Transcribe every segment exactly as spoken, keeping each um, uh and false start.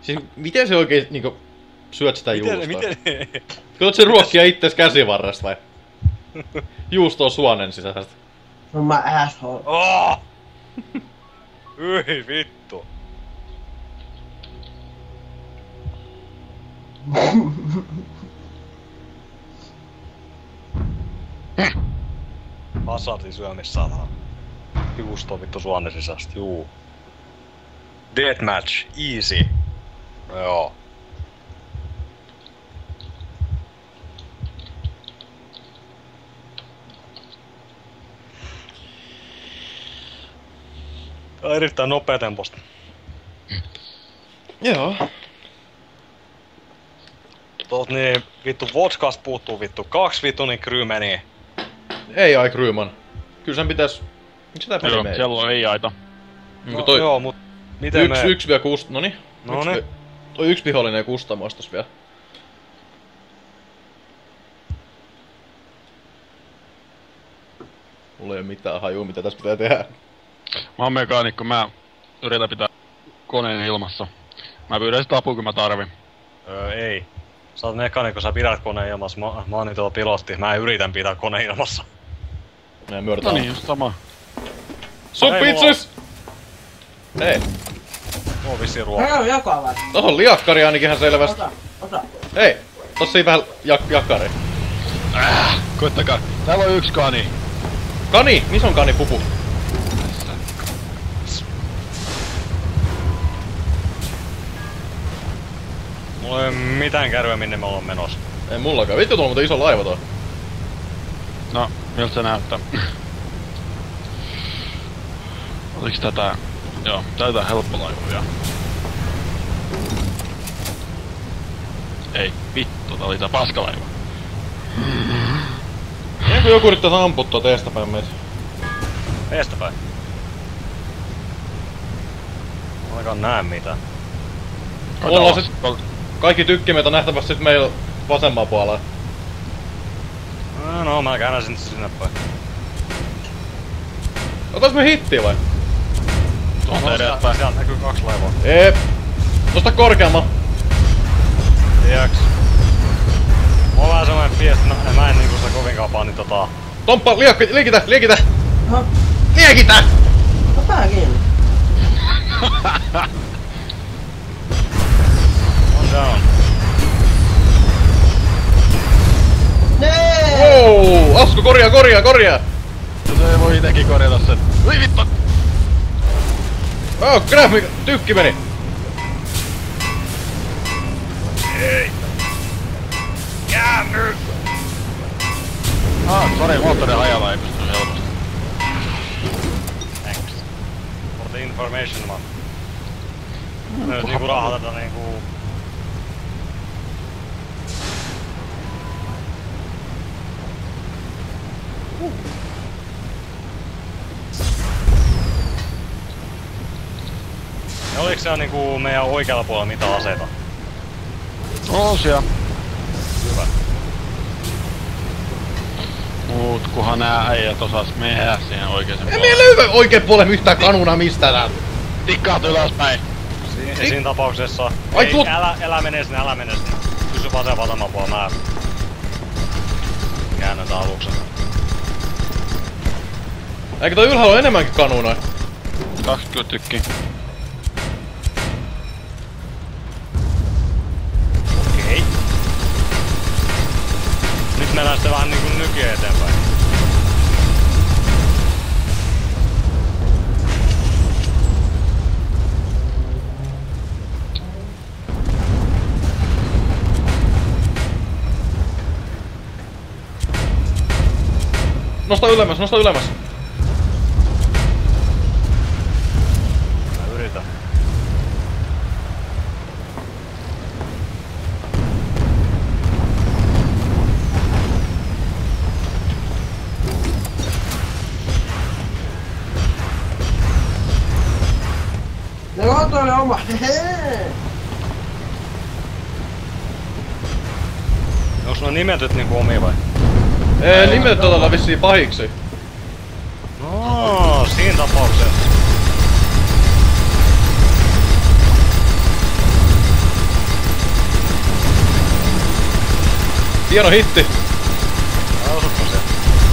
Siis miten se oikein niinku syöt sitä miten, juustoa? Miten? Koet se ruokkia itses käsivarresta vai? Juusto on suonen sisästä. No my asshole. Oh! Hyi vittu. Hazardin syömissaatana. Juusto vittu suonen sisästä, juu. Deathmatch, easy. No joo. Tää on erittäin nopea temposta. Joo. Tuot niin vittu vodkasta puuttuu vittu kaksi vittu niin krymeniä. Ei ai Kryman. Kyllä sen pitäis... Miks sitä peli Joo, mei? siellä on ei aita. No toi... joo, mut miten yks, me... Yks vielä kust... Noni. Noni. Yks... Toi yks vihollinen kustamoistas vielä. Mulla ei oo mitään hajua mitä tässä pitää tehdä. Mä oon mekaanikko, mä yritän pitää koneen ilmassa. Mä pyydän sitä apua kun mä tarvin. Öö, ei. Sä oot mekaanikko, sä pidät koneen ilmassa, mä, mä oon nyt tuolla pilotti, mä yritän pitää koneen ilmassa. Nää myördetään. No niin, just sama. Sun Ei, pizzas! Ei. Mulla on vissiin Hei, ruokaa. on jakaa vai? Tohon liakkari ainakin ihan selvästi. Ota, ota. Hei! Tossa vähän jak jakkari. Äh, koittakaa. Täällä on yksi kani. Kani! Missä on kani pupu? Mulla ei oo mitään kärryä minne me ollaan menossa. Ei mullakaan. Vittu tuolla on muuten iso laiva tuo. No, miltä se näyttää? Oliks tätä... Joo, tätä helppolaivoja. Ei, vittu, tää oli tää paskalaiva. Eikö joku yrittäis ampua tuota eestäpäin meitä? Eestäpäin. Mä ainakaan näe mitään. Mulla on sit kaikki tykkimet on nähtävästi sit meillä vasemmalla puolella. No, no mä käännän sinne sinne päin. Otais me hittiä vai? Tuolta No, edespäin. sieltä, sieltä näkyy kaksi laivaa. Eep. Nosta korkeamma. Jääks. Mulla on vähän semmonen fies, että mä, mä en niinku sitä kovinkaan pani tota... Tomppa, liakki, liikitä, liikitä! Oho, Liekitä! ota pää kiinni. On down. Nee! Wow! Asko, korjaa, korjaa, korjaa! Se ei voi itekin korjata sen. Ui vittu! Oh, crap, mikä tykki meni! Ei! Käänny! Ah, sori, moottorin hajalla ei pysty helposti. Thanks. For the information, man. Nyt niinku rahoitetaan niinku... Ja oliks siellä niinku meidän oikealla puolella mitä aseita? On siellä. Hyvä. Mut kunhan nää äijät osas mehdä siihen oikeeseen En minä löyvä oikein puolen yhtään kanuna mistään täältä. Tikkaat ylöspäin. Si- siinä tapauksessa... Ai ei, tuot- älä, älä mene sinne, älä mene sinne. Pysy vasen vasemman puolella, mä... Käännän tää aluksen. Eikö toi ylhäällä ole enemmänkin kanunoja? kaksikymmentä tykki. Okei. Nyt mennään sitten vähän niinku nykyä eteenpäin. Nosta ylemmäs, nosta ylemmäs. Mä yritän. Joo, toi oli oma. Hehe. Onks nuo nimetyt niinku omia vai? Ee, nimet otetaan vissiin pahiksi. No, siinä tapauksessa. Hieno hitti! Älä osutko se?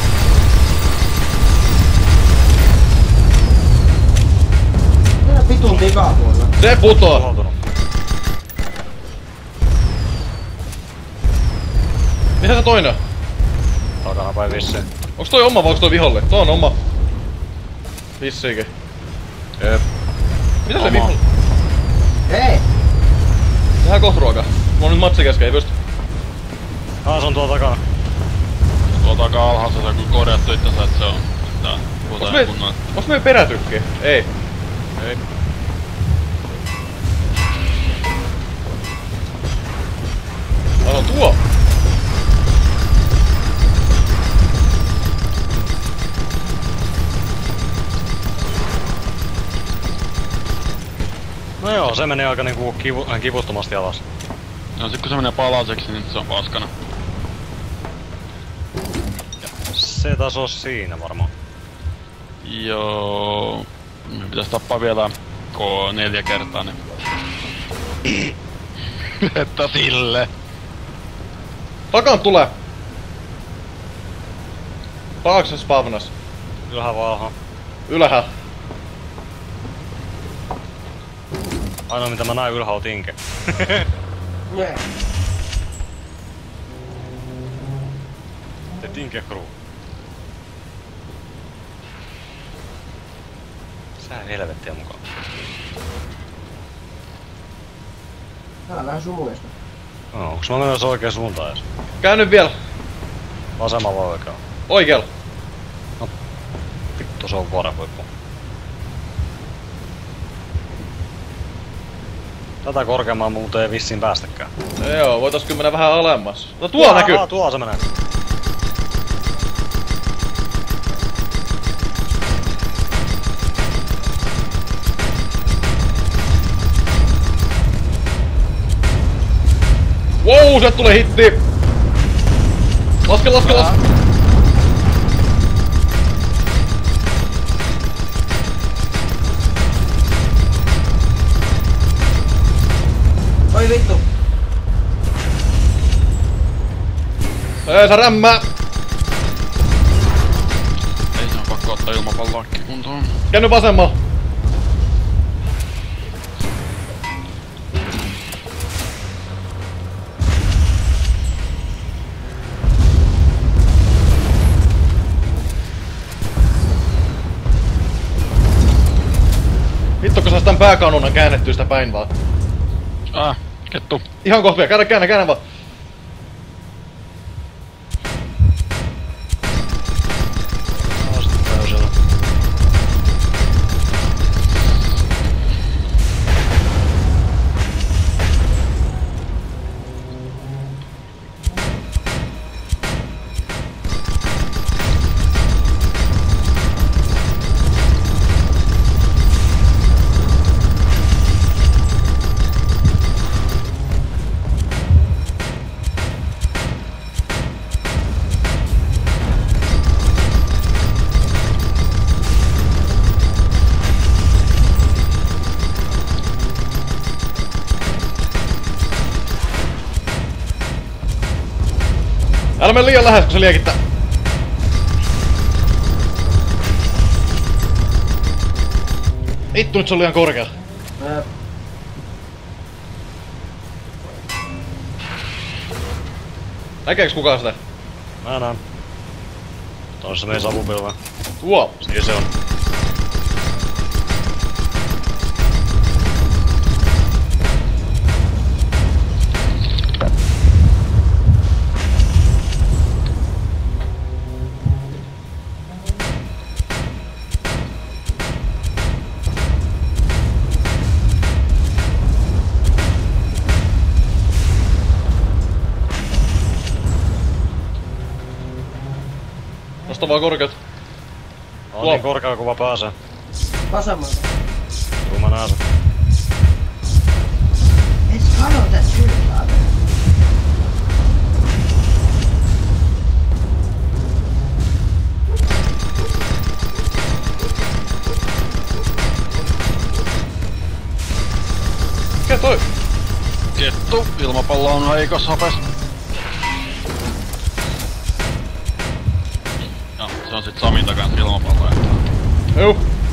Tää vitun tikapuolella. Se putoo! Tuhoutunut. Missä se toinen? Takana päin vissiin. Onks toi oma vai onks toi viholle? Toi on oma. Vissiinkin. Jep. Mitä se Oma. viholle? Hei! Tehdään kohta ruokaa. Mulla on nyt matsi kesken, ei pysty. Ah, se on tuolla takana. Tuolta aika alhaassa se on kyllä korjattu itsensä, et se on... Tää Onks puhutaan me... kunnolla. Onks me perätykki? Ei. Ei. Alo tuo! No joo, se meni aika niinku kivu, äh, kivuttomasti alas. No sit kun se menee palaseksi, niin se on paskana. Se taas on siinä varmaan. Joo... Me pitäis tappaa vielä K neljä kertaa, niin... Että sille! Takan tulee! Taakse spavnas. Ylhää vai alhaa? Ylhää. Ainoa mitä mä näin ylhää on Tinke. Nee. Se Tinke crew. Sä helvettiä mukaan. Tää on vähän sumuista. No, onks mä menossa oikeaan suuntaan edes? Käy nyt vielä. Vasemmalla vai oikealla? Oikealla. Vittu, se on vuorenhuippu. Tätä korkeamman muuten ei vissiin päästäkään. Joo, voitais kyllä mennä vähän alemmas. No tuolla näkyy! Aha, tuolla se menee. Wow, sieltä tulee hitti! Laske, laske, laske! Oi vittu. Ei, sä rämmää! Ei se on pakko ottaa ilmapalloakki kuntoon. Käy nyt vasemmalla! Vittu kun saa tän pääkannunan käännettyä sitä päin vaan. Ah, kettu. Ihan kohta vielä, käännä, käännä, käännä vaan. No, sitten täysillä. Älä mene liian lähes, kun se liekittää. Vittu, nyt se on liian korkealla. Jep. Näkeeks kukaan sitä? Mä näen. Toisessa meni savupilvää. Tuo! Siinä se on. Nosta vaan korkeat. On Tuo. niin korkealla kuin vaan pääsee. Vasemmalta. Tuu mä näen sen. Let's follow that tree, father. Mikä toi? Kettu, ilmapallo on heikas hapes. Se on sit Samin takan ilmapalloja. Juu.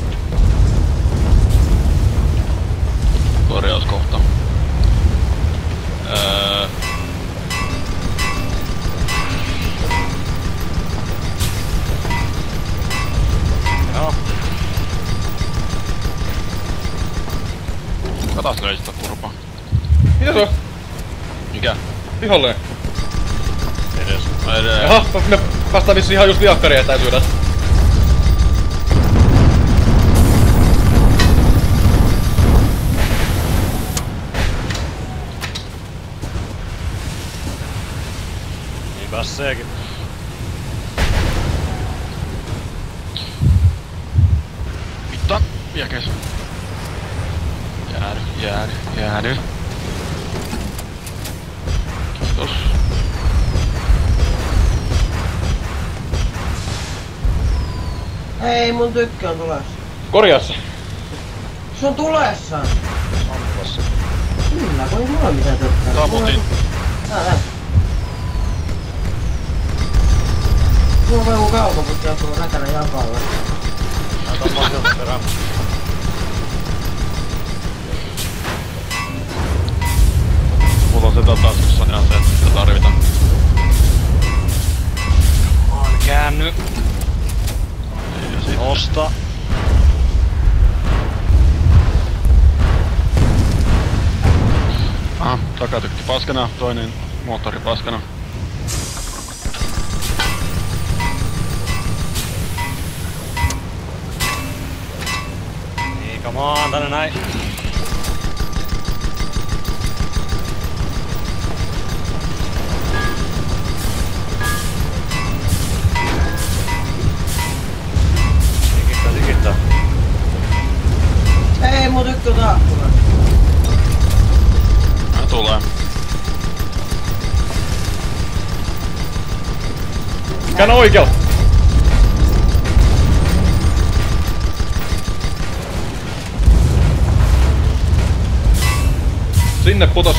Korjauskohta. Öö... Joo. Katas löistä turpaa. Mitä se on? Mikä? Vihollinen. Edes. Edes. Jaha, me päästään vissiin ihan just viakkarin etäisyydeltä. Niin pääseekin. Mitta. Viekes. Jäädy, jäädy, jäädy. Kiitos. Ei, mun tykkö on tulessa. Korjaa se. Se on tulessa. Ampuvassa. Kyllä, kun ei mulla mitään tökkää. Sammutin. Tää, tää. Mulla on joku kaukoputti joku räkänä jakalla. Näitä on mahdollista perään. Mulla on se taskussa niin on se, että sitä tarvitaan. On käänny. Ja sit Nosta. aha, takatykki paskana, toinen moottori paskana. Niin, come on, tänne näin. Sikittää, sikittää. Ei, mun tykkö on taas tulessa. Nää tulee. Käännä oikealla. Sinne putos.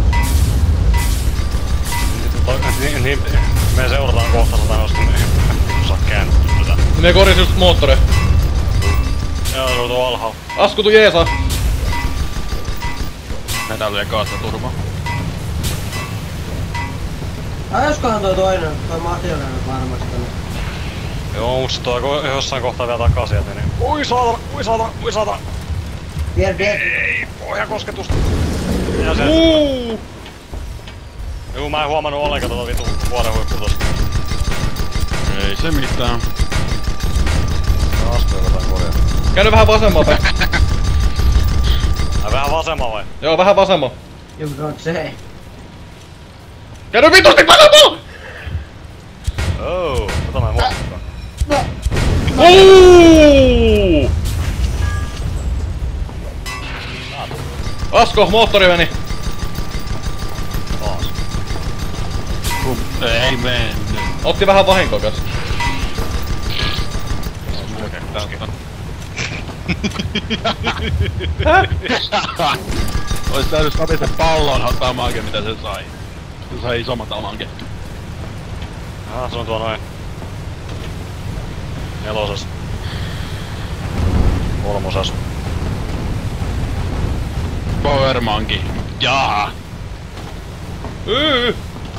Niin, niin, me seurataan kohta sata nosta, niin ei saa käännetty tätä. Me korjasin just moottoreja. Joo, se on tuo alhaalla. Askutu jeesaa. Näitä lyö kaasta turpaa. Ajoskohan toi toinen, toi Matiolainen varmasti. Joo, mut se tuo ko- jossain kohtaa vielä takaa sieltä, niin... Ui saatana, ui saatana, ui saatana! Vier, vier. Ei, pohjakosketusta! Ja se... Uuu. Juu, mä en huomannut ollenkaan tota vitu vuoden huippu tosta. Ei se mitään. Askel jotain korjaa. Käänny vähän vasemmalle päin. Ai vähän vasemmalla vai? Joo, vähän vasemmalle. You don't say. Käänny vitusti vasemmalle! Oh, tota mä en huomannutkaan. No, Uuu. Asko, moottori meni. Taas. Kum. Ei mennyt. Otti vähän vahinkoa kanssa. Ois täytyy Sami sen pallon ottaa manke mitä se sai. Se sai isommat alanke. Ah, se on tuo noin. Nelosas. Kolmosas. Power Monkey. Jaa. Yy.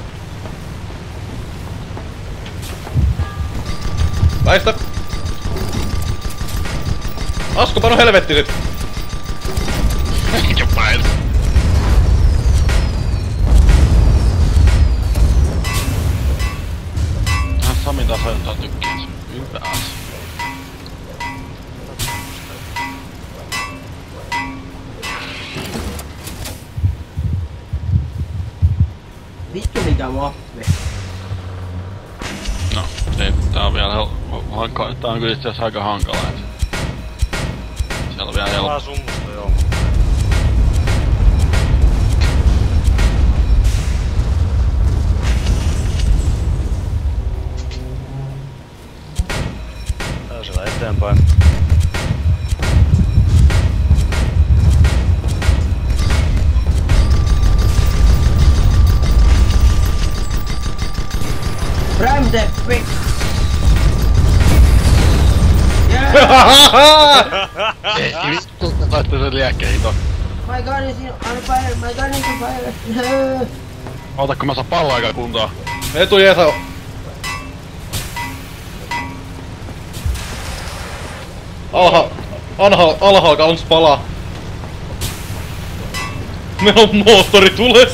Väistä. Asko, pano helvetti sit. Jo päin. Ah, Sami taas ajoittaa tykkäänsä. Ylpääs. vittu mikä mappi. No, ei, tää on vielä hel... hanka... Tää on kyllä itse asiassa aika hankala, et... Siellä on vielä helppo. Vähän summusta joo. Täysillä eteenpäin. Prime the pick. Ei vittu, laittu sen liäkkeito. My gun is on fire, my gun is on fire. Ota kun mä saan pallo aika kuntoon. Etu Jeesa. Alha... Alha... Alhaalla kans palaa. Meillä on moottori tules.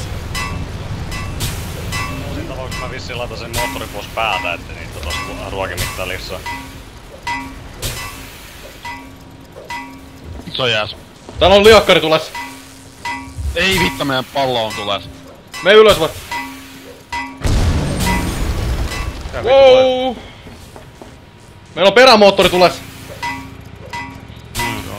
Siinä tapauksessa mä vissiin laitan sen moottorin pois päältä, että niitä tos ruokimittalissa. Se on jääs. Täällä on liakkari tules. Ei vittu, meidän pallo on tules. Me ylös vai? Wow. Meillä on perämoottori tules. Mm, joo.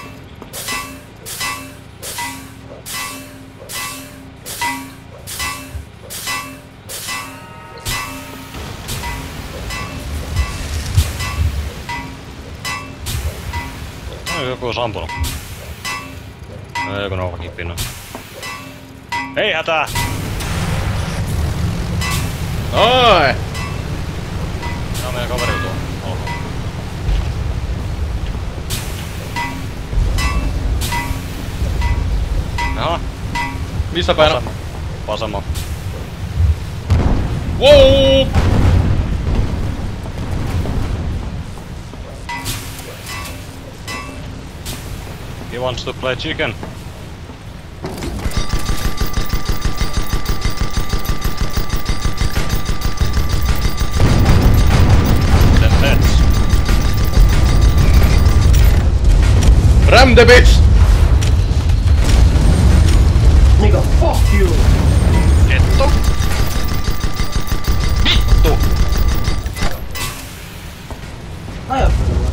No, joku on ampunut. No, joku noukakin pinnan. Ei hätää! Ai. Tää on meidän kaveri tuo. Olkoon. Jaha. Missä päin? Vasema. Vasema. Wow. He wants to play chicken. Then let's. Ram the bitch. Nigga, fuck you. Ketto. Vittu. Ajattelua.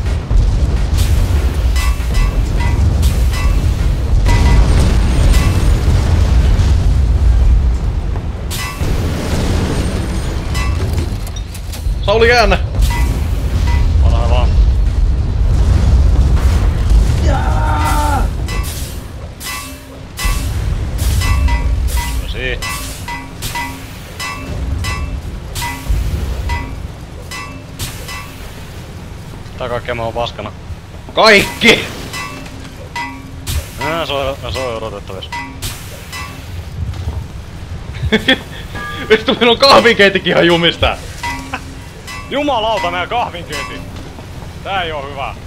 Sauli käännä. Vanha vaan. Jaa! Tosi. Tää kaikkea mä oon paskana. Kaikki. Nää, se on, se on odotettavissa. Vittu, meillä on kahvinkeitikin ihan jumista. Jumalauta, meidän kahvinkeiti! Tää ei oo hyvä.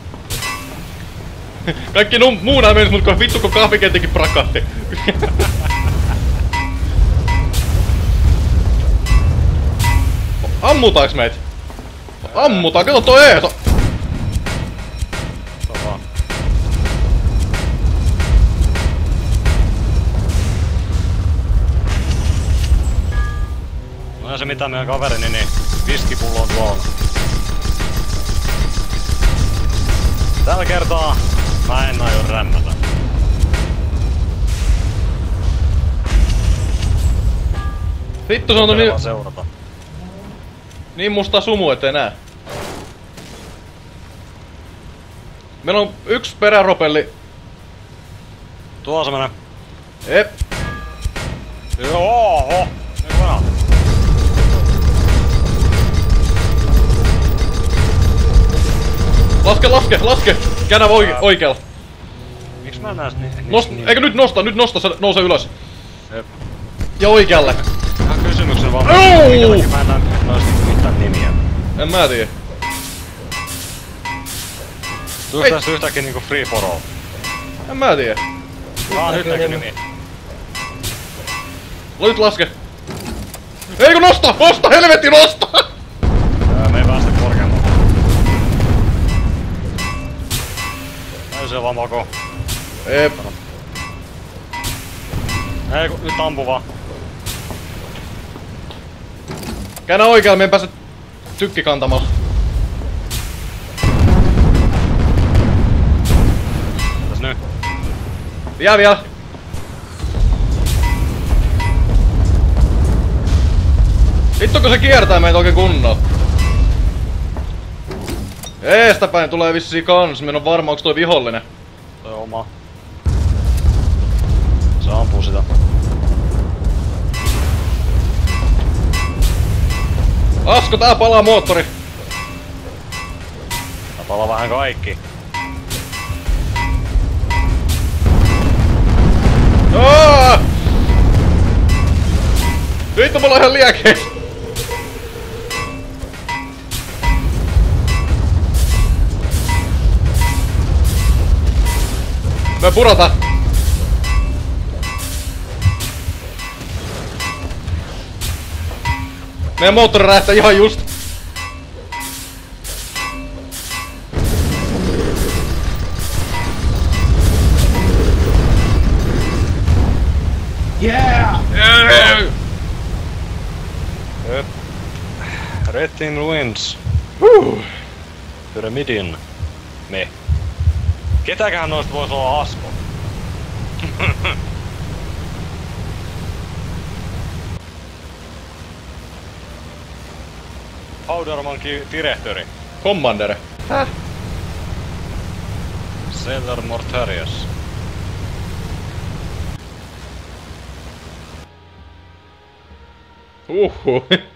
Kaikki nu- muu nää menis, mut kun vittu kun kahvinkeitikin prakatti. Ammutaaks meitä? Ammutaan, kato toi Eeso! Se on vaan. No ja se mitä meidän kaverini, niin viskipullo on tuolla. Tällä kertaa mä en aio rämmätä. Vittu se on Pitää niin, vaan seurata. niin musta sumu, ettei näe. Meillä on yksi peräropelli. Tuo se menee. Ep. Joo, oho. Nyt vaan. Laske, laske, laske! Käännä oike- oikealla. Miks mä näen niin? Nost, eikö nyt nosta, nyt nosta, se nousee ylös. Jep. Ja oikealle. Ihan kysymyksen vaan. Joo! Minkä takia mä en näe noista mitään nimiä. En mä tiedä. Tuliko Ei. tästä yhtäkkiä niinku free for all? En mä tiedä. Ah, nyt näkyy nimi. Nyt laske. Eikö nosta! Nosta! Helvetti nosta! Öö, me ei päästä korkeammalle. Ei se vaan mako. Ep. Ei ku, nyt ampu vaan. Käännä oikealle, me ei pääse tykkikantamalla. Mitäs nyt? Jää vielä. Vittu kun se kiertää meitä oikein kunnolla. Eestäpäin tulee vissiin kans, mä en oo varma onks toi vihollinen. Toi on oma. Se ampuu sitä. Asko, tää palaa moottori. Tää palaa olla vähän kaikki. Aaaa! Vittu, mulla on ihan liekeä! Me purota! Meidän moottori räjähtää ihan just! Yeah! Yeah! Red, Red Team wins. Huh. Pyramidin. Me. Ketäkään noista vois olla Asko? Powderman Directory. Commander. Häh? Sailor Mortarius. Uhuh.